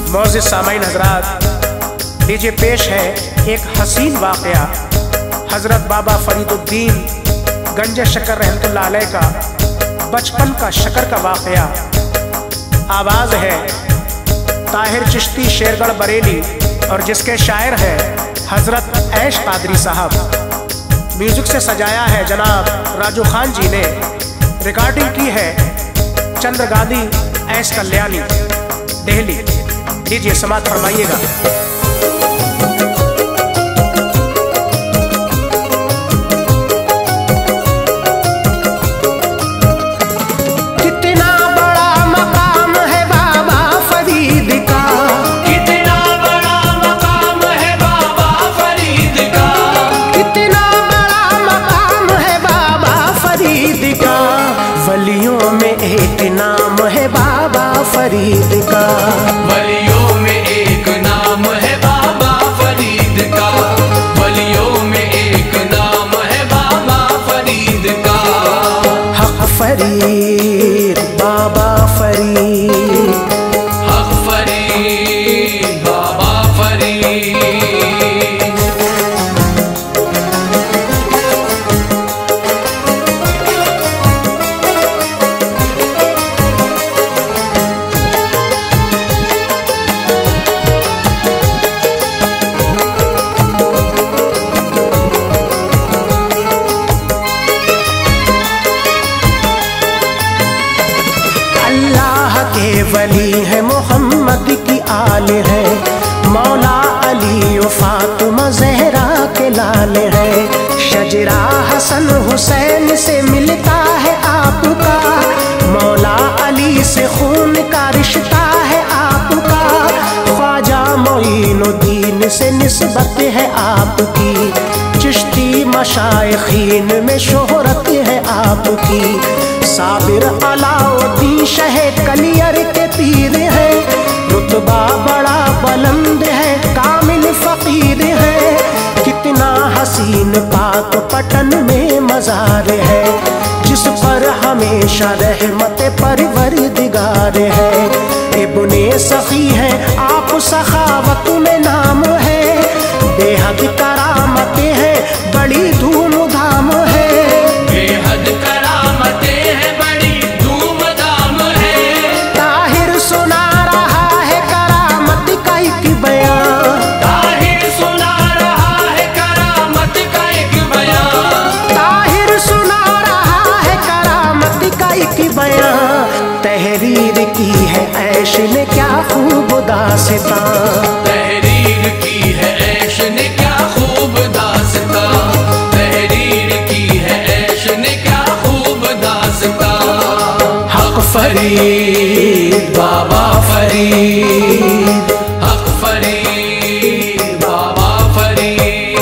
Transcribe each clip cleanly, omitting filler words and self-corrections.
मोअज़्ज़िज़ सामाईन हज़रात, लीजिए पेश है एक हसीन वाक़या हज़रत बाबा फरीदुद्दीन गंज शकर रहमतुल्लाह अलैह का बचपन का शकर का वाक़या। आवाज़ है ताहिर चिश्ती शेरगढ़ बरेली और जिसके शायर हैं हज़रत ऐश कादरी साहब। म्यूज़िक से सजाया है जनाब राजू खान जी ने। रिकॉर्डिंग की है चंद्रगादी ऐश कल्याणी दिल्ली। लीजिए समात फरमाइएगा। कितना बड़ा मकाम है बाबा फरीद का, कितना बड़ा मकाम है बाबा फरीद का, कितना बड़ा मकाम है बाबा फरीद का। वलियों में एक नाम है बाबा फरीद का, वलियों में एक नाम है बाबा फरीद का, वलियों में एक नाम है बाबा फरीद का। हक फरीद बाबा फरीद, हक फरीद बाबा फरीद। वली है मोहम्मद की आल है, मौला अली और फातिमा ज़हरा के लाल है। शजरा हसन हुसैन से मिलता है आपका, मौला अली से खून का रिश्ता है आपका। ख्वाजा मोइनुद्दीन से निस्बत है आपकी, चिश्ती मशाइखीन में शोहरत है आपकी। साबिर अलाउद्दीन शह कलियर के पीर है, रुतबा बड़ा बुलंद है, कामिल फकीर है। कितना हसीन पाक पटन में मज़ार है, जिस पर हमेशा रहमत परवरदिगार है। इब्ने सखी है आप सखावत में नाम है, बेहद करामतें हैं बड़ी धूमधाम है। बेहद करामतें हैं बड़ी धूमधाम है। ताहिर सुना रहा है करामत का एक बयान, ताहिर सुना रहा है करामत का एक बयान, ताहिर सुना रहा है करामत का एक बयान। तहरीर की है ऐश ने क्या खूब दास्तां, तहरीर की है ऐश ने क्या खूब दास्तां, तहरीर की है ऐश ने क्या खूब दास्तां। हक फरीद बाबा फरीद, हक फरीद बाबा फरीद।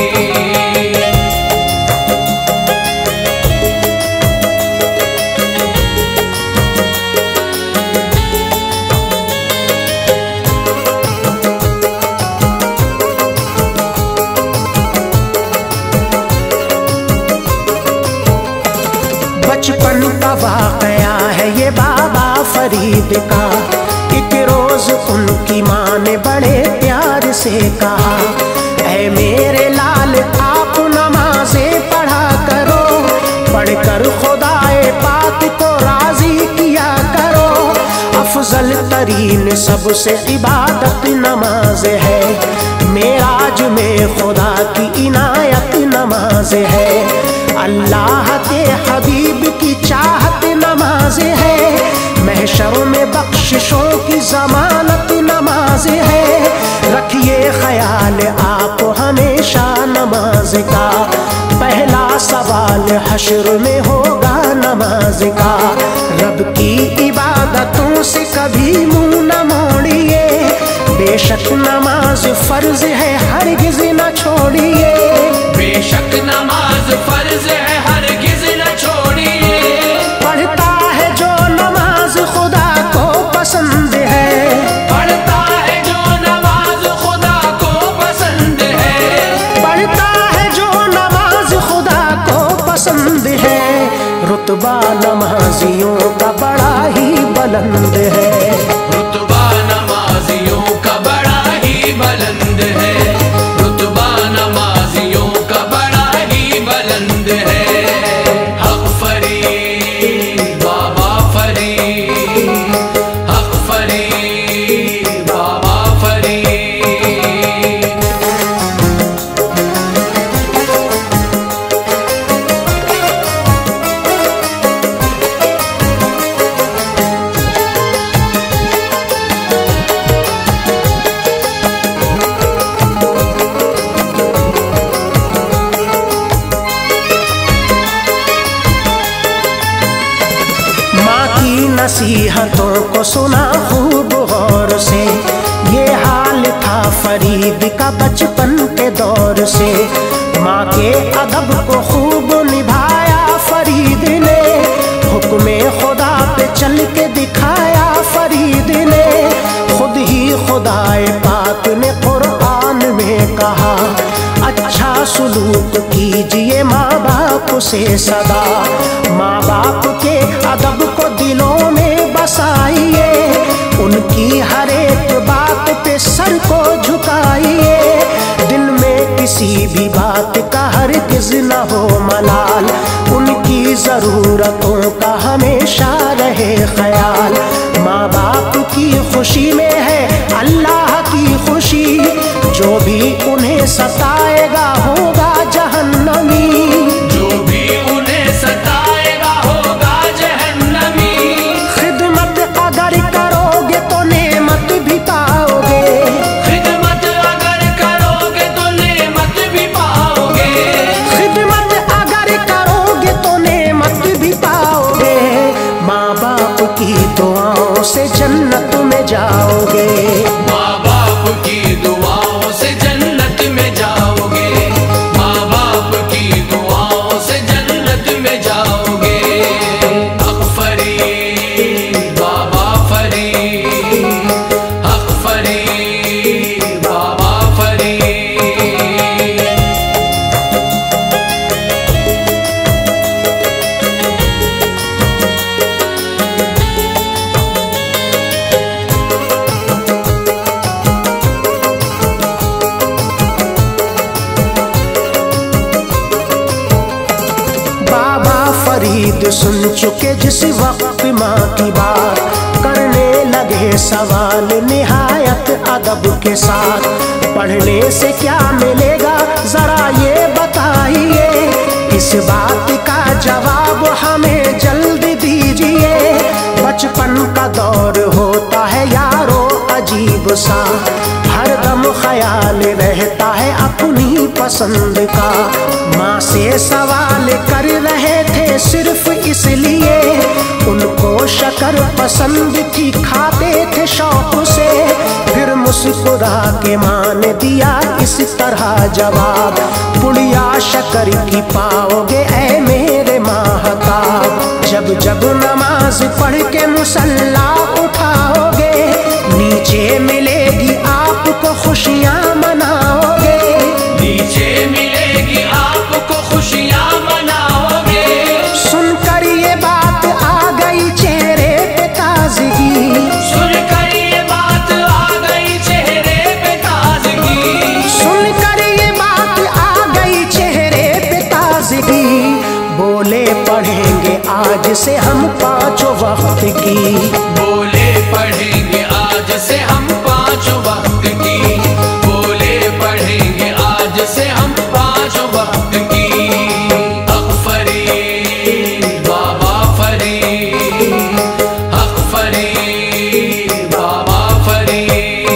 बचपन का वाकया है ये बाबा फरीद का। एक रोज उनकी माँ ने बड़े प्यार से कहा, ऐ मेरे लाल आप नमाज़ें पढ़ा करो, पढ़कर खुदाए पाक को राजी किया करो। अफजल तरीन सबसे इबादत नमाज है, मेराज में खुदा की इनायत नमाज है। अल्लाह के हबीब की चाहत नमाज है, महशर में बख्शिशों की जमानत नमाज है। रखिए ख्याल आप हमेशा नमाज का, पहला सवाल हश्र में होगा नमाज का। रब की इबादतों से कभी मुंह न मोड़िए, बेशक नमाज फर्ज है हरगिज़ न छोड़िए। बेशक नमाज फर्ज है हरगिज़ न छोड़िए। पढ़ता है जो नमाज खुदा को पसंद है, पढ़ता है जो नमाज खुदा को पसंद है, पढ़ता है जो नमाज खुदा को पसंद है। रुतबा नमाजियों का बड़ा ही बुलंद है, रुतबा नमाजियों का नसीहतों को सुना खूब गौर से। ये हाल था फरीद का बचपन के दौर से। माँ के अदब को खूब निभाया फरीद ने, हुक्मे खुदा पे चल के दिखाया फरीद ने। खुद ही खुदाए पाक ने कुरान में कहा, अच्छा सुलूक कीजिए माँ बाप से सदा। माँ बाप के अदब को दिलों में बसाइए, उनकी हर एक बात पे सर को झुकाइए। दिल में किसी भी बात का हरगिज़ न हो मलाल, उनकी ज़रूरतों का हमेशा रहे ख्याल। माँ बाप की खुशी में है अल्लाह की खुशी, जो भी उन्हें सताएगा होगा जहन्नमी। जो भी उन्हें सताएगा होगा जहन्नमी। खिदमत अगर करोगे तो नेमत भी पाओगे, खिदमत अगर करोगे तो नेमत भी पाओगे। खिदमत अगर करोगे तो नेमत भी पाओगे। माँ बाप की दुआओं से जन्नत में जाओगे। माँ बाप की दुआओं से जन्नत में जाओगे। माँ बाप की दुआओं से जन्नत में जाओगे। हक फरीद बाबा फरीद, हक फरीद बाबा फरीद। बाबा फरीद सुन चुके जिस वक्त माँ की बात, करने लगे सवाल निहायत अदब के साथ। पढ़ने से क्या मिलेगा जरा ये बताइए, इस बात का जवाब हमें जल्द दीजिए। बचपन का दौर होता है यारो अजीब सा, हरदम ख्याल रहता है अपनी पसंद का। माँ से सवाल कर रहे थे सिर्फ इसलिए, उनको शक्कर पसंद थी खाते थे शौक से। फिर मुस्कुरा के माँ ने दिया इस तरह जवाब, पुड़िया शक्कर की पाओगे ऐ मेरे महताब। जब जब नमाज पढ़ के मुसल्ला उठाओगे, नीचे मिलेगी आपको खुशियाँ मनाओगे। नीचे मिलेगी आपको खुशियाँ मनाओगे। सुनकर ये बात आ गई चेहरे पे ताजगी, सुनकर ये बात आ गई चेहरे पे ताजगी। सुनकर ये बात आ गई चेहरे पे ताजगी। बोले पढ़ेंगे आज से हम पांचों वक्त की, बोले पढ़ेंगे आज से हम पांचों वक्त की। बोले पढ़ेंगे आज से हम पांचों वक्त की। हक फरीद बाबा फरीद, हक फरीद बाबा फरीद।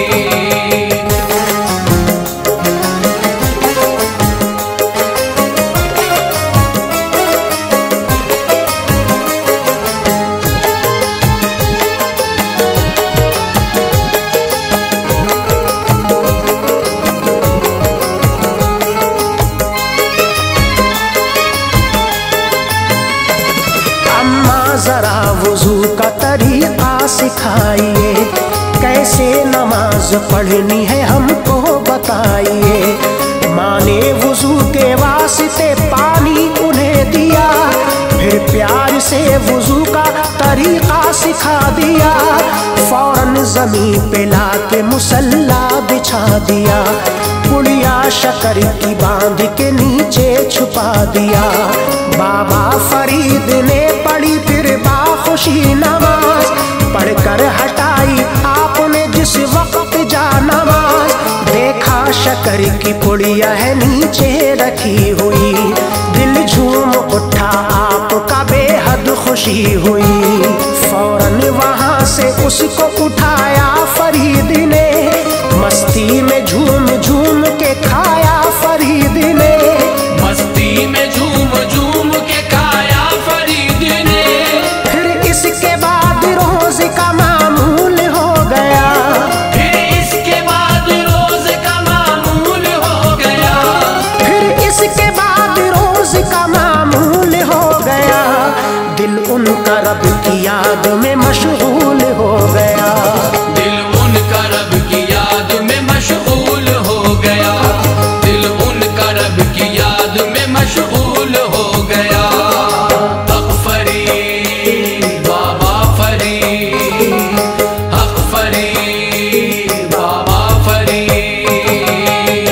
जरा वुजू का तरीका सिखाइए, कैसे नमाज पढ़नी है हमको बताइए। माँ ने वुजू के वास्ते पानी उन्हें दिया, फिर प्यार से वुजू का तरीका सिखा दिया। फौरन जमीन पे ला के मुसल्ला बिछा दिया, पुड़िया शक्कर की बांध के नीचे छुपा दिया। बाबा फरीद ने पढ़ी फिर बाखुशी नमाज, पढ़कर हटाई आपने जिस वक्त जा नमाज। देखा शक्कर की पुड़िया है नीचे रखी हुई, दिल झूम उठा आपका बेहद खुशी हुई। फौरन वहां से उसको उठाया फरीद ने, मस्ती में झूम झूम के खाया फरीद ने। मस्ती में झूम झूम के खाया फरीद ने। फिर इसके बाद रोज याद में मशगूल हो गया। दिल उनका रब की याद में मशगूल हो गया। दिल उनका रब की याद में मशगूल हो गया। हक फरीद बाबा फरीद, हक फरीद बाबा फरीद।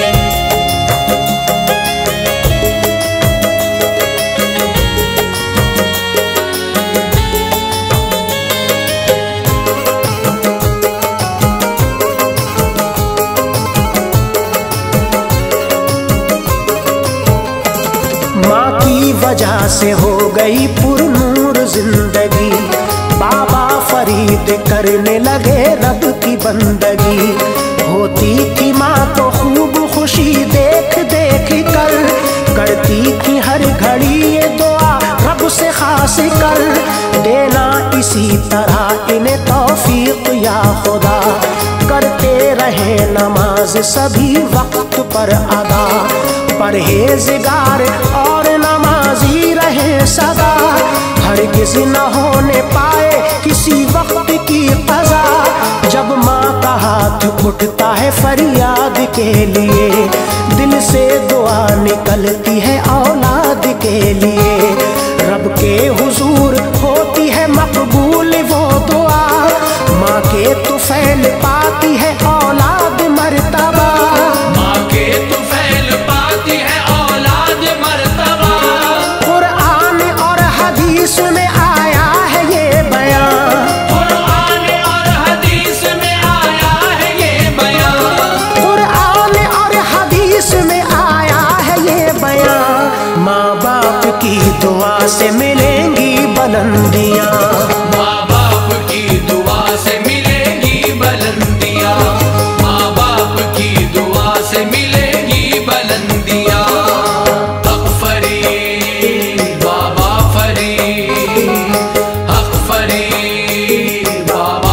माँ की वजह से हो गई पुरनूर जिंदगी, बाबा फरीद करने लगे रब की बंदगी। होती थी माँ तो खूब खुशी देख देख कर, करती थी हर घड़ी ये दुआ रब से खास कर, देना इसी तरह इन्हें तौफीक या खुदा। करते रहे नमाज सभी वक्त पर अदा, परहेज़गार और नमाजी रहे सदा। हरगिज़ न होने पाए किसी वक्त की क़ज़ा, जब माँ का हाथ उठता है फरियाद के लिए, दिल से दुआ निकलती है औलाद के लिए। रब के हुजूर होती है मकबूल वो दुआ, माँ के तुफैल पाती है औलाद मर्तबा। माँ के तुफैल पाती है औलाद मर्तबा। कुरान और हदीस में आया है ये बयान, कुरान और हदीस में आया है ये बयान। कुरान और हदीस में आया है ये बयान। माँ बाप की दुआ से मिलेंगी बुलंदियाँ, माँ बाप की दुआ से मिलेगी बुलंदियाँ। माँ बाप की दुआ से मिलेगी बुलंदियाँ। हक फरीद बाबा फरीद, हक फरीद बाबा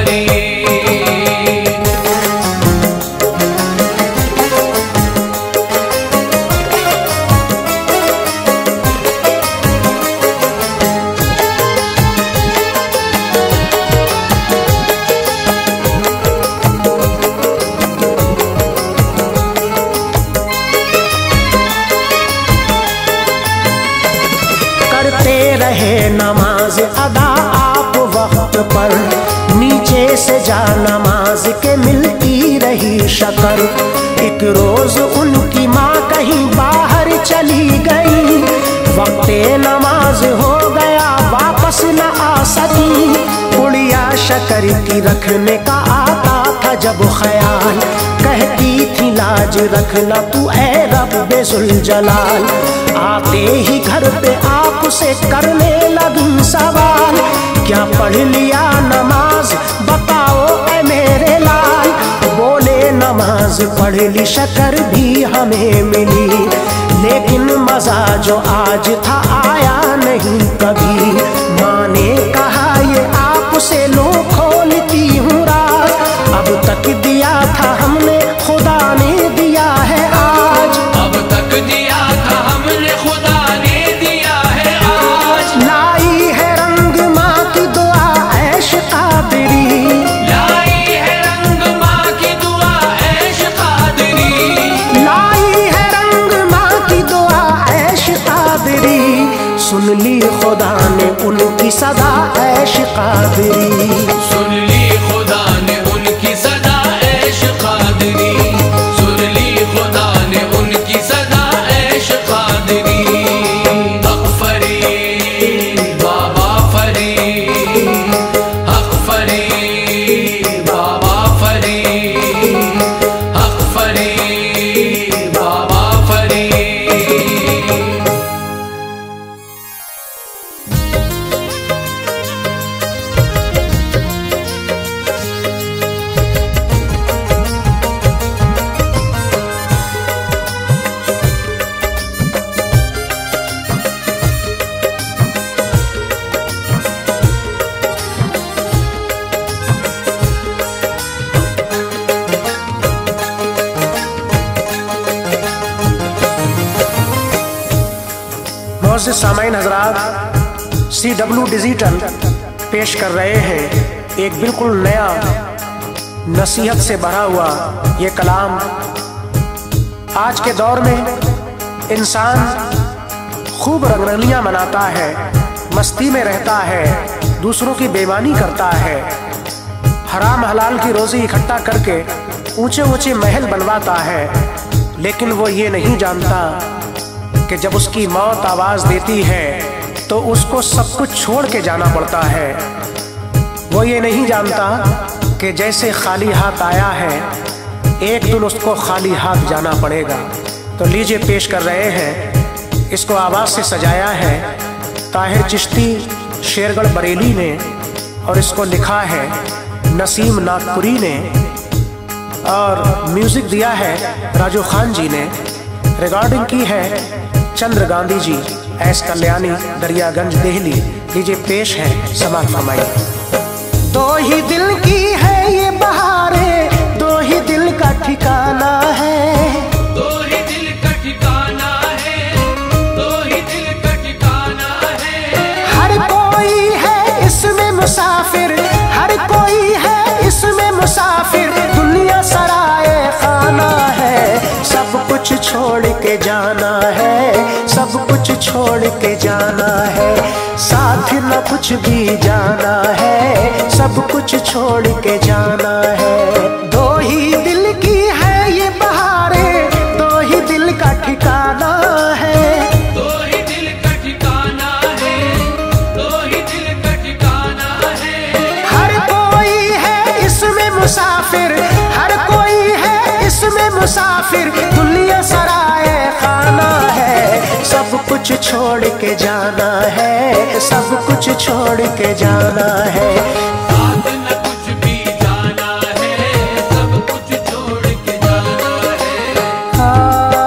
फरीद। करते रहे नमाज अदा आप वक्त पर, नीचे से जा नमाज के मिलती रही शक्र। एक रोज उनकी माँ कहीं बाहर चली गई, वक्ते नमाज हो गया वापस न आ सकी। पुड़िया शक्कर की रखने का आता था जब ख्याल, कहती थी लाज रखना तू ऐ रब्बे जुल जलाल। आते ही घर पे आपसे करने लगी सवाल, क्या पढ़ लिया नमाज बताओ ऐ मेरे लाल। बोले नमाज पढ़ ली शक्कर भी हमें मिली, लेकिन मजा जो आज था आया नहीं कभी। माँ ने कहा ये आपसे लो खोलती हूँ राज, अब तक दिया था हमने खुदा ने दिया है आज। अब तक दिया था हमने खुदा ने दिया है आज। लाई है रंग माँ की दुआ ऐश कादरी, लाई है रंग माँ की दुआ ऐश कादरी। लाई है रंग माँ की दुआ ऐश कादरी। सुन ली खुदा ने उनकी सदा ऐश कादरी, सुन ली खुदा ने उनकी सदा ऐश कादरी। सुन ली खुदा ने उनकी सदा ऐश कादरी। हक फरीद बाबा फरीद, हक फरीद बाबा फरीद, हक फरीद बाबा फरीद। मोअज़्ज़िज़ सामाईन हज़रात, CW डिजिटल पेश कर रहे हैं एक बिल्कुल नया नसीहत से भरा हुआ ये कलाम। आज के दौर में इंसान खूब रंगरलियां मनाता है, मस्ती में रहता है, दूसरों की बेईमानी करता है, हराम हलाल की रोजी इकट्ठा करके ऊंचे ऊंचे महल बनवाता है। लेकिन वो ये नहीं जानता कि जब उसकी मौत आवाज देती है तो उसको सब कुछ छोड़ के जाना पड़ता है। वो ये नहीं जानता कि जैसे खाली हाथ आया है एक दिन उसको खाली हाथ जाना पड़ेगा। तो लीजिए पेश कर रहे हैं, इसको आवाज से सजाया है ताहिर चिश्ती शेरगढ़ बरेली ने और इसको लिखा है नसीम नागपुरी ने और म्यूजिक दिया है राजू खान जी ने। रिकॉर्डिंग की है चंद्र गांधी जी, एस कल्याणी, दरियागंज, दिल्ली। लीजिए पेश है, समाज फरमाइए। दो ही दिल की है ये बहारें, दो ही दिल का ठिकाना है, दो ही दिल का ठिकाना है, दो ही दिल का ठिकाना है। हर कोई है इसमें मुसाफिर, हर कोई है इसमें मुसाफिर, दुनिया सराए खाना है। सब कुछ छोड़ के जाना है, सब कुछ छोड़ के जाना है, साथ न कुछ भी जाना है, सब कुछ छोड़ के जाना है। दो ही दिल की है ये बहारें, दो ही दिल का ठिकाना है, दो ही दिल का ठिकाना है, दो ही दिल का ठिकाना है। हर कोई है इसमें मुसाफिर, हर कोई है इसमें मुसाफिर, दुनिया सराए खाना है। सब कुछ छोड़ के जाना है, सब कुछ छोड़ के जाना है। साथ न कुछ भी जाना है, सब कुछ छोड़ के जाना है।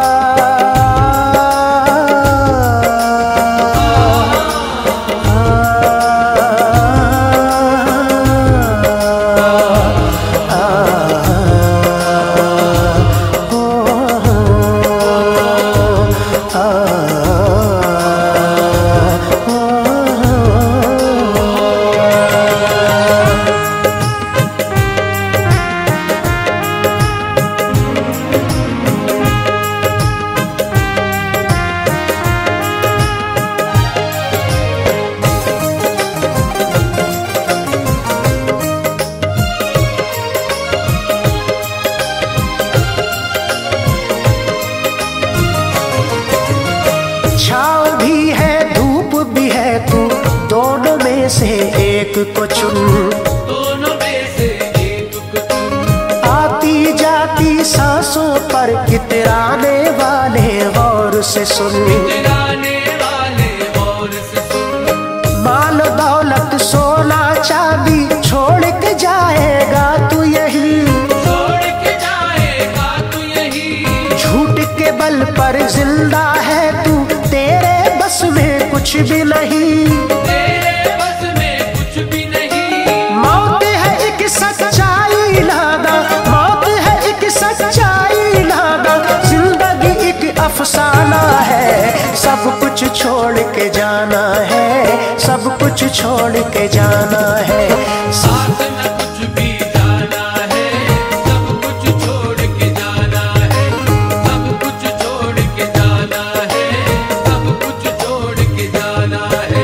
छाँव भी है धूप भी है, तू दोनों में से एक को चुन, दोनों में से एक को चुन। आती जाती सांसों पर कितराने वाले गौर से सुन, गिराने वाले और से सुन। माल दौलत सोना चांदी छोड़ के जाएगा तू यही, छोड़ के जाएगा तू यही। झूठ के बल पर जिंदा है तू, तेरे बस में कुछ भी नहीं, तेरे बस में कुछ भी नहीं। मौत है एक सच्चाई लादा, मौत है एक सच्चाई लादा, जिंदगी एक अफसाना है। सब कुछ छोड़ के जाना है, सब कुछ छोड़ के जाना है। साथ न कुछ भी जाना है, सब कुछ छोड़ के जाना है, सब कुछ छोड़ के जाना है, सब कुछ छोड़ के जाना है।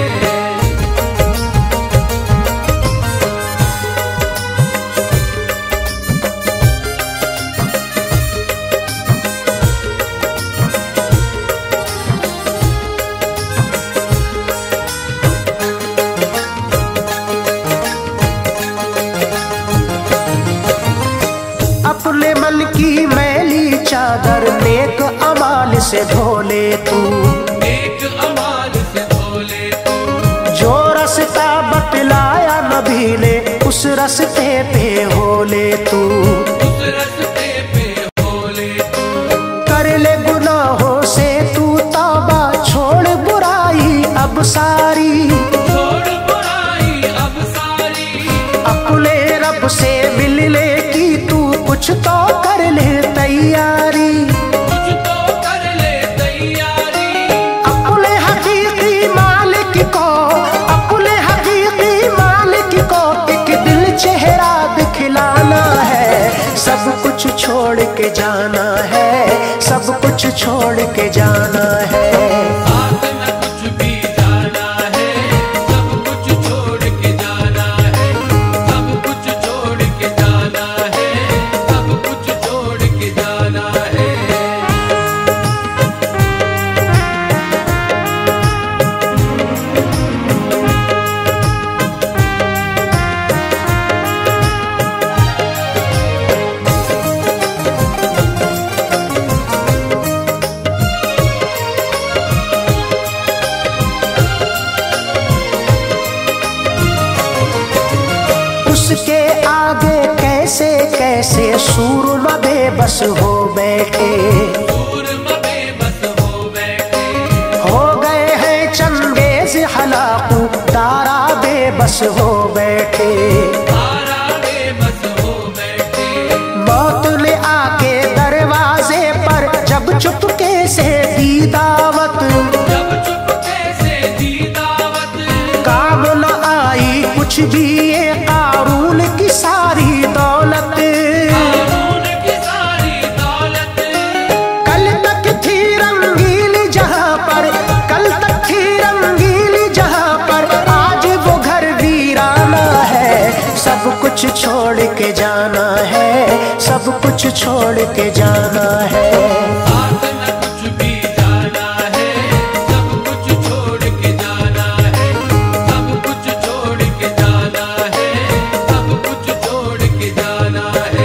अपने मन की मैली चादर नेक अमाल से धोले तू, एक अमाल से धोले तू। जो रास्ता बतलाया नबी ने उस रास्ते पे हो ले तू, उस रास्ते पे होले तू। कर ले गुनाहों से तू तौबा, छोड़ बुराई अब सारी, छोड़ बुराई अब सारी। अपने रब से मिलने की तू कुछ तो कर ले तैयारी, कुछ तो कर ले तैयारी। अपने हकीकी मालिक को, अपने हकीकी मालिक छोड़ के जाना है, सब कुछ छोड़ के जाना है। साथ न कुछ भी जाना है, सब कुछ छोड़ के जाना है, सब कुछ छोड़ के जाना है, सब कुछ छोड़ के जाना है। उसके आगे कैसे कैसे सूरमा बेबस हो बैठे, सूरमा बेबस हो बैठे, हो गए हैं चंगेज हलाकू दारा बेबस हो बैठे। तारा बेबस हो बैठे, मौत ने आके दरवाजे पर जब चुपके से दी दावत, जब चुपके से दी दावत, काम न आई कुछ भी ये कारून की सारी दौलत। कानून की सारी दौलत, कल तक थी रंगीली जहाँ पर, कल तक थी रंगीली जहाँ पर, आज वो घर वीराना है। सब कुछ छोड़ के जाना है, सब कुछ छोड़ के जाना है। साथ न कुछ भी जाना है, सब कुछ छोड़ के जाना है, सब कुछ छोड़ के जाना है, सब कुछ छोड़ के जाना है।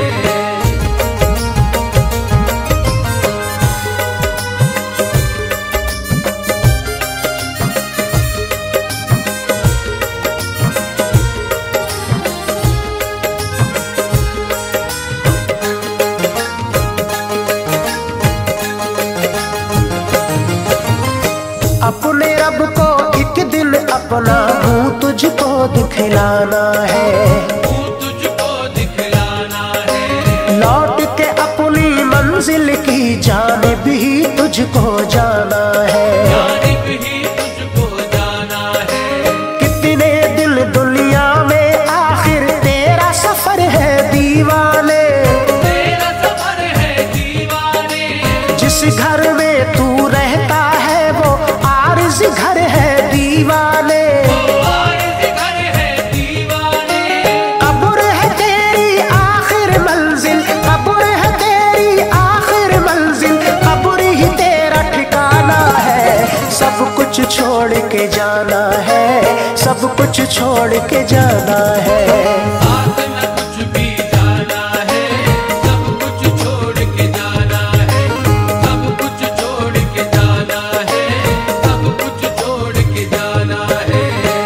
अपने रब को एक दिन अपना मुंह तुझको दिखलाना है, तू तुझको दिखलाना है, लौट के अपनी मंजिल की जानिब ही तुझको जाना है। जानिब ही तुझको जाना है। कितने दिल दुनिया में आखिर तेरा सफर है दीवाने, तेरा सफर है दीवाने, जिस घर में तू रहता है वो आरज़ घर है दीवाने। वारिस घर है दीवाने, कब्र है तेरी आखिर मंजिल, कब्र है तेरी आखिर मंजिल, कब्र ही तेरा ठिकाना है। सब कुछ छोड़ के जाना है, सब कुछ छोड़ के जाना है। साथ न कुछ भी जाना है, सब कुछ छोड़ के जाना है, सब कुछ छोड़ के जाना है, सब कुछ छोड़ के जाना है।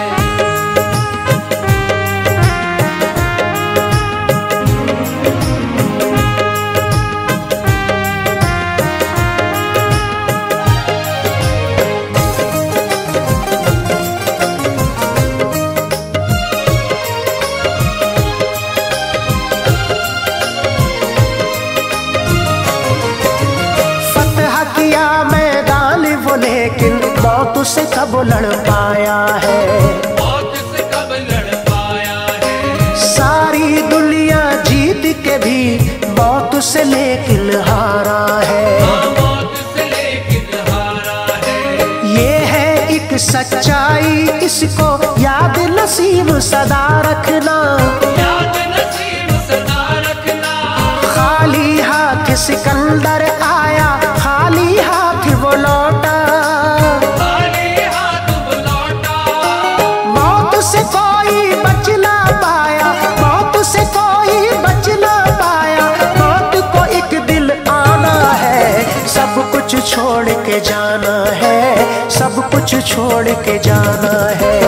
फतह किया मैदान वो लेकिन मौत से कब लड़ पाया है। मौत से कब लड़ पाया है, सारी दुनिया जीत के भी मौत से लेकिन हारा है। हाँ, मौत से लेकिन हारा है। ये है एक सच्चाई, इसको याद नसीब सदा रखना। याद नसीब सदा रखना, खाली हाथ सिकंदर आया, खाली हाथ वो लौटा। खाली हाथ वो लौटा, मौत से कोई बच ना पाया, मौत से कोई बच ना पाया, मौत को एक दिन आना है। सब कुछ छोड़ के जाना है, सब कुछ छोड़ के जाना है।